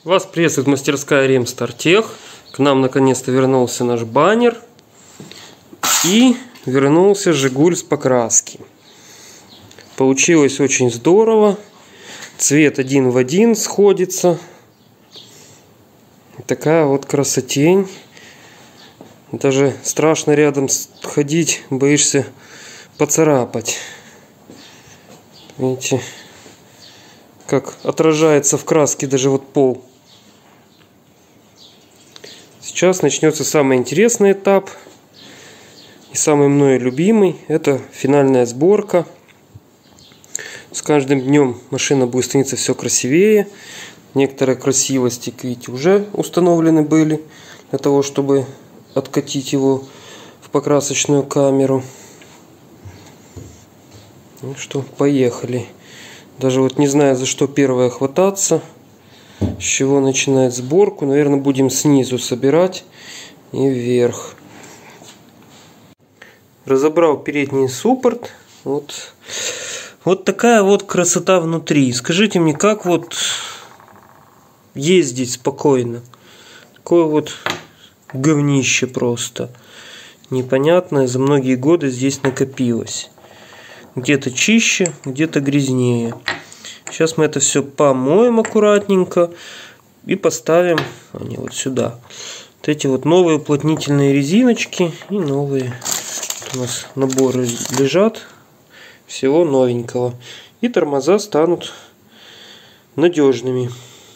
Вас приветствует мастерская Ремстартех. К нам наконец-то вернулся наш баннер. И вернулся Жигуль с покраски. Получилось очень здорово. Цвет один в один сходится. Такая вот красотень. Даже страшно рядом ходить, боишься поцарапать. Видите, как отражается в краске даже вот пол. Сейчас начнется самый интересный этап и самый мною любимый. Это финальная сборка. С каждым днем машина будет становиться все красивее. Некоторые красивости, видите, уже установлены были для того, чтобы откатить его в покрасочную камеру. Ну что, поехали. Даже вот не знаю, за что первое хвататься. С чего начинать сборку. Наверное, будем снизу собирать и вверх. Разобрал передний суппорт. Вот такая вот красота внутри. Скажите мне, как вот ездить спокойно? Такое вот говнище просто. Непонятное, за многие годы здесь накопилось. Где-то чище, где-то грязнее. Сейчас мы это все помоем аккуратненько и поставим вот сюда. Вот эти вот новые уплотнительные резиночки и новые. Тут у нас наборы лежат всего новенького. И тормоза станут надежными.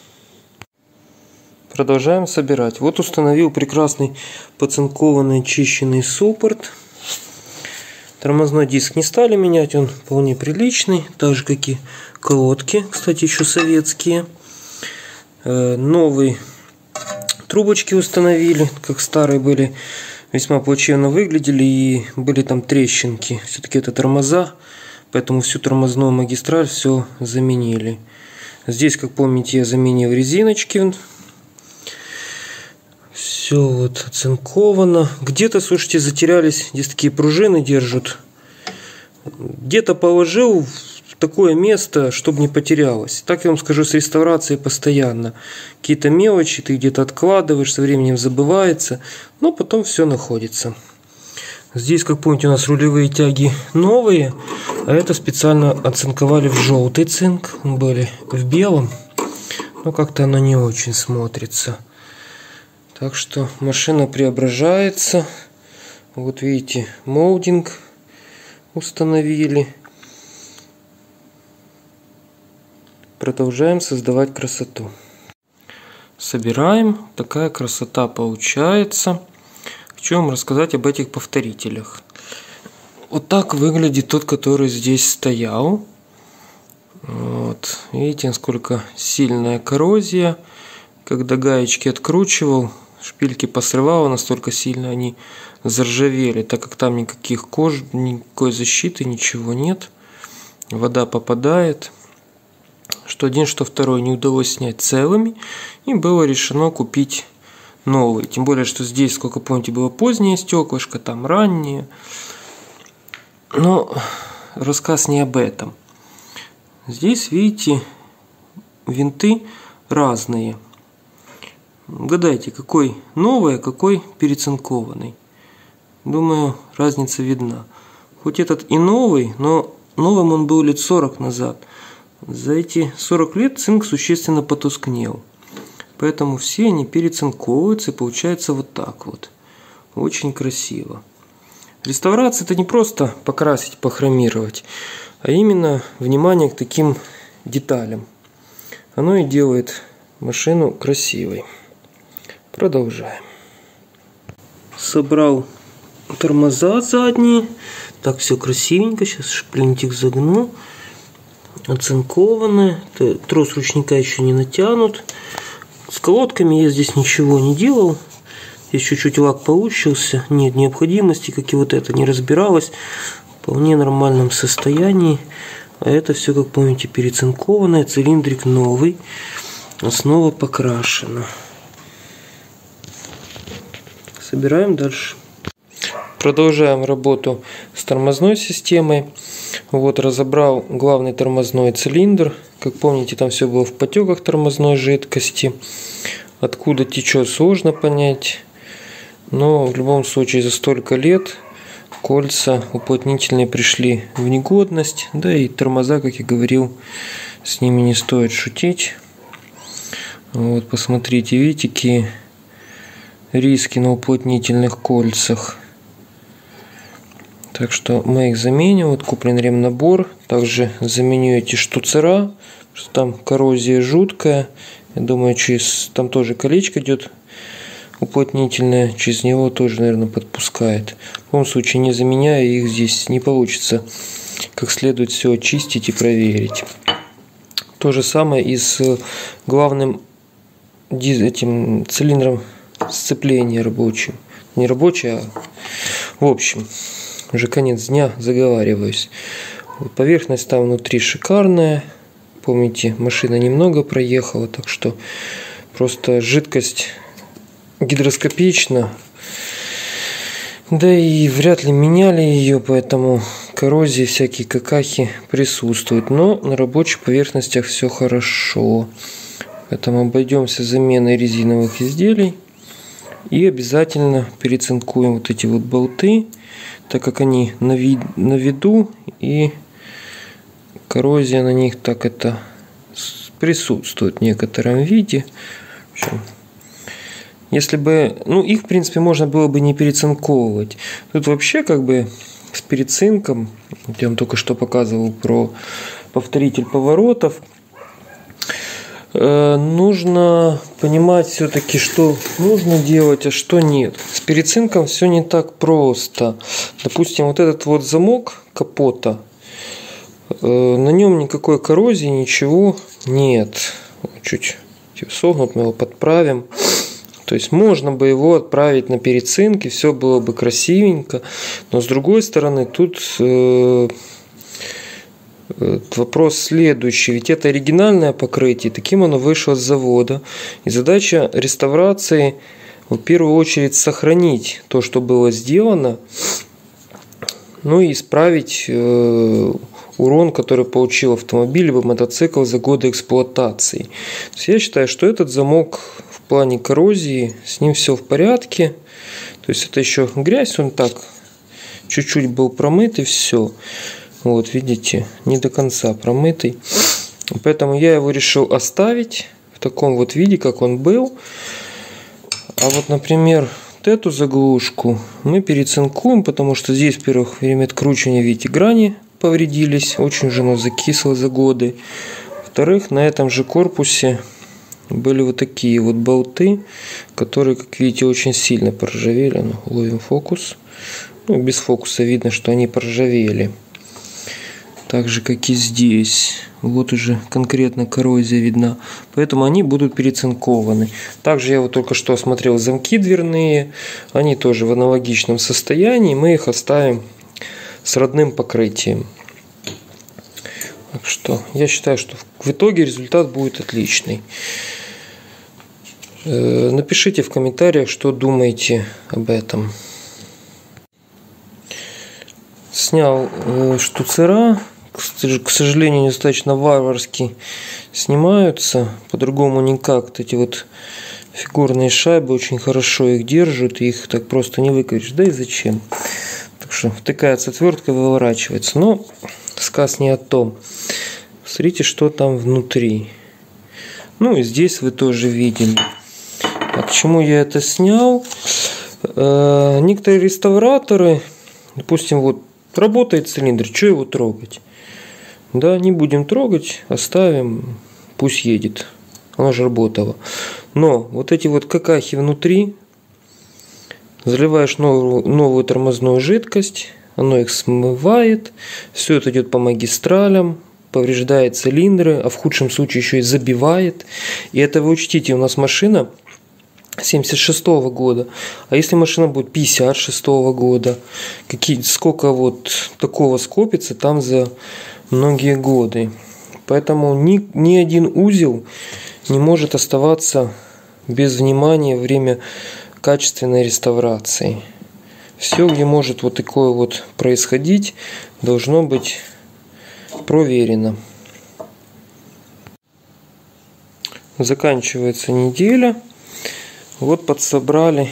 Продолжаем собирать. Вот установил прекрасный поцинкованный очищенный суппорт. Тормозной диск не стали менять, он вполне приличный, так же как и колодки, кстати, еще советские. Новые трубочки установили, как старые были, весьма плачевно выглядели и были там трещинки. Все-таки это тормоза, поэтому всю тормозную магистраль все заменили. Здесь, как помните, я заменил резиночки. Все вот оцинковано. Где-то, слушайте, затерялись. Здесь такие пружины держат. Где-то положил в такое место, чтобы не потерялось. Так я вам скажу, с реставрацией постоянно. Какие-то мелочи ты где-то откладываешь, со временем забывается. Но потом все находится. Здесь, как помните, у нас рулевые тяги новые. А это специально оцинковали в желтый цинк. Были в белом. Но как-то оно не очень смотрится. Так что машина преображается. Вот видите, молдинг установили. Продолжаем создавать красоту. Собираем. Такая красота получается. Хочу вам рассказать об этих повторителях. Вот так выглядит тот, который здесь стоял. Вот. Видите, насколько сильная коррозия. Когда гаечки откручивал, шпильки посрывало настолько сильно, они заржавели, так как там никаких кож, никакой защиты, ничего нет. Вода попадает. Что один, что второй не удалось снять целыми, и было решено купить новый. Тем более, что здесь, сколько помните, было позднее стеклышко, там раннее. Но рассказ не об этом. Здесь, видите, винты разные. Угадайте, какой новый, а какой перецинкованный. Думаю, разница видна. Хоть этот и новый, но новым он был лет 40 назад. За эти 40 лет цинк существенно потускнел. Поэтому все они перецинковываются и получается вот так вот. Очень красиво. Реставрация — это не просто покрасить, похромировать, а именно внимание к таким деталям. Оно и делает машину красивой. Продолжаем. Собрал тормоза задние. Так все красивенько. Сейчас шплинтик загну. Оцинкованные. Трос ручника еще не натянут. С колодками я здесь ничего не делал. Здесь чуть-чуть лак получился. Нет необходимости, как и вот это, не разбиралось. В вполне нормальном состоянии. А это все, как помните, перецинкованное. Цилиндрик новый. Основа покрашена. Собираем дальше. Продолжаем работу с тормозной системой. Вот разобрал главный тормозной цилиндр. Как помните, там все было в потеках тормозной жидкости. Откуда течет, сложно понять. Но в любом случае за столько лет кольца уплотнительные пришли в негодность. Да и тормоза, как я говорил, с ними не стоит шутить. Вот посмотрите, видите, какие риски на уплотнительных кольцах. Так что мы их заменим. Вот куплен ремнабор. Также заменю эти штуцера, что там коррозия жуткая. Я думаю, там тоже колечко идет уплотнительное. Через него тоже, наверное, подпускает. В любом случае, не заменяя их, здесь не получится как следует все очистить и проверить. То же самое и с главным этим цилиндром сцепления рабочим. Не рабочий, а в общем. Уже конец дня, заговариваюсь. Поверхность там внутри шикарная. Помните, машина немного проехала, так что просто жидкость гидроскопична. Да и вряд ли меняли ее, поэтому коррозии, всякие какахи присутствуют. Но на рабочих поверхностях все хорошо. Поэтому обойдемся заменой резиновых изделий. И обязательно перецинкуем вот эти вот болты, так как они на виду, и коррозия на них так это присутствует в некотором виде. В общем, если бы, их в принципе можно было бы не перецинковывать. Тут вообще как бы с перецинком, я вам только что показывал про повторитель поворотов, нужно понимать все-таки, что нужно делать, а что нет. С перецинком все не так просто. Допустим, вот этот вот замок капота, на нем никакой коррозии, ничего нет. Чуть согнут, мы его подправим. То есть можно бы его отправить на перецинк, и все было бы красивенько. Но с другой стороны, тут вопрос следующий. Ведь это оригинальное покрытие, таким оно вышло с завода. И задача реставрации в первую очередь сохранить то, что было сделано, и исправить урон, который получил автомобиль либо мотоцикл за годы эксплуатации. То есть я считаю, что этот замок в плане коррозии, с ним все в порядке. То есть это еще грязь, он так чуть-чуть был промыт и все. Вот, видите, не до конца промытый. Поэтому я его решил оставить в таком вот виде, как он был. А вот, например, вот эту заглушку мы перецинкуем, потому что здесь, во-первых, время откручивания, видите, грани повредились. Очень же оно закисло за годы. Во-вторых, на этом же корпусе были вот такие вот болты, которые, как видите, очень сильно поржавели. Ловим фокус. Без фокуса видно, что они поржавели. Так же, как и здесь. Вот уже конкретно коррозия видна. Поэтому они будут перецинкованы. Также я вот только что осмотрел замки дверные. Они тоже в аналогичном состоянии. Мы их оставим с родным покрытием. Так что я считаю, что в итоге результат будет отличный. Напишите в комментариях, что думаете об этом. Снял штуцера. К сожалению, недостаточно варварски снимаются. По-другому никак. Вот эти вот фигурные шайбы очень хорошо их держат. И их так просто не выкрутишь. Да и зачем? Так что втыкается отвертка, выворачивается. Но сказ не о том. Смотрите, что там внутри. И здесь вы тоже видели. А к чему я это снял? Некоторые реставраторы, допустим, вот работает цилиндр, что его трогать? Да, не будем трогать, оставим, пусть едет. Оно же работало. Но вот эти вот какахи внутри, заливаешь новую тормозную жидкость, оно их смывает, все это идет по магистралям, повреждает цилиндры, а в худшем случае еще и забивает. И это вы учтите, у нас машина 76-го года. А если машина будет 56-го года, сколько вот такого скопится там за многие годы. Поэтому ни один узел не может оставаться без внимания во время качественной реставрации. Все, где может вот такое вот происходить, должно быть проверено. Заканчивается неделя. Вот подсобрали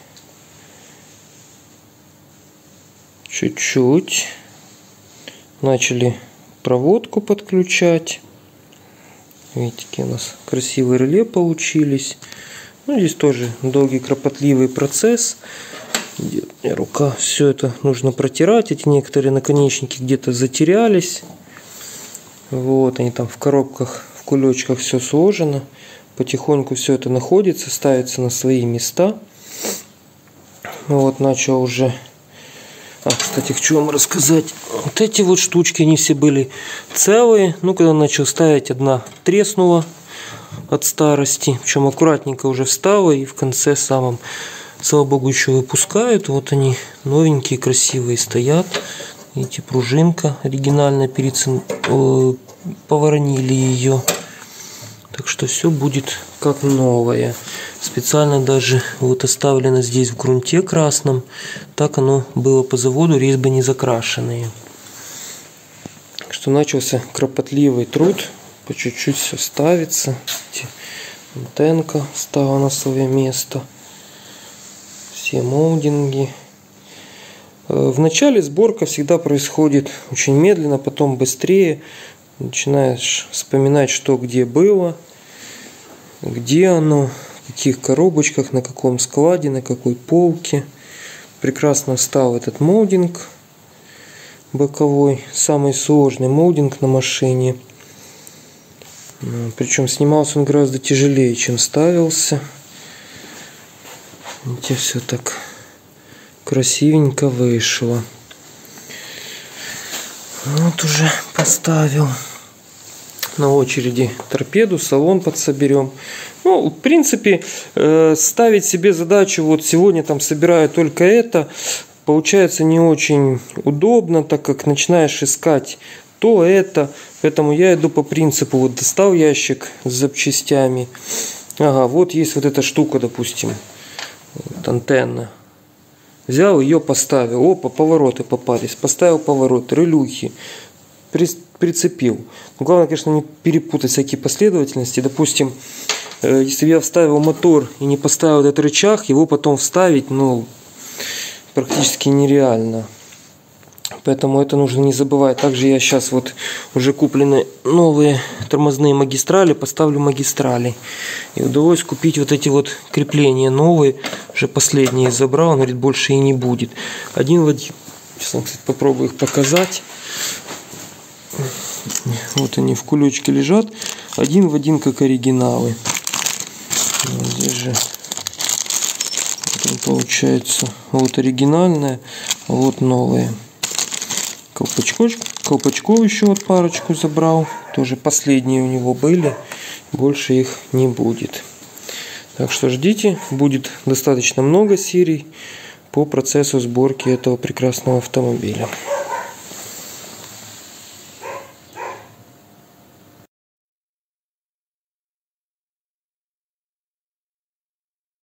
чуть-чуть. Начали проводку подключать. Видите, какие у нас красивые реле получились. Ну, здесь тоже долгий, кропотливый процесс. Где у меня рука? Все это нужно протирать. Эти некоторые наконечники где-то затерялись. Вот они там в коробках, в кулечках все сложено. Потихоньку все это находится, ставится на свои места. Вот начал уже... кстати, хочу вам рассказать. Вот эти вот штучки, они все были целые. Ну, когда начал ставить, одна треснула от старости. Причем аккуратненько уже встала. И в конце самом, слава богу, еще выпускают. Вот они новенькие, красивые стоят. Видите, пружинка оригинальная. Поворонили ее. Так что все будет как новое. Специально даже вот оставлено здесь в грунте красном. Так оно было по заводу, резьбы не закрашенные. Так что начался кропотливый труд. По чуть-чуть все ставится. Антенка стала на свое место. Все молдинги. Вначале сборка всегда происходит очень медленно, потом быстрее. Начинаешь вспоминать, что где было, где оно, в каких коробочках, на каком складе, на какой полке. Прекрасно встал этот молдинг боковой, самый сложный молдинг на машине. Причем снимался он гораздо тяжелее, чем ставился. Видите, все так красивенько вышло. Вот уже поставил. На очереди торпеду, салон подсоберем. Ну, в принципе, ставить себе задачу, вот сегодня там собираю только это, получается не очень удобно, так как начинаешь искать то это. Поэтому я иду по принципу, вот достал ящик с запчастями. Ага, вот есть вот эта штука, допустим, вот антенна. Взял ее, поставил. Опа, повороты попались. Поставил повороты, релюхи. Прицепил. Но главное, конечно, не перепутать всякие последовательности. Допустим, если я вставил мотор и не поставил этот рычаг, его потом вставить, ну, практически нереально. Поэтому это нужно не забывать. Также я сейчас вот уже куплены новые тормозные магистрали, поставлю магистрали. И удалось купить вот эти вот крепления новые. Уже последние забрал, он говорит, больше и не будет. Один в один. Сейчас, кстати, попробую их показать. Вот они в кулечке лежат. Один в один, как оригиналы. Вот здесь же вот получается. Вот оригинальная, а вот новые. Колпачков еще вот парочку забрал. Тоже последние у него были. Больше их не будет. Так что ждите. Будет достаточно много серий по процессу сборки этого прекрасного автомобиля.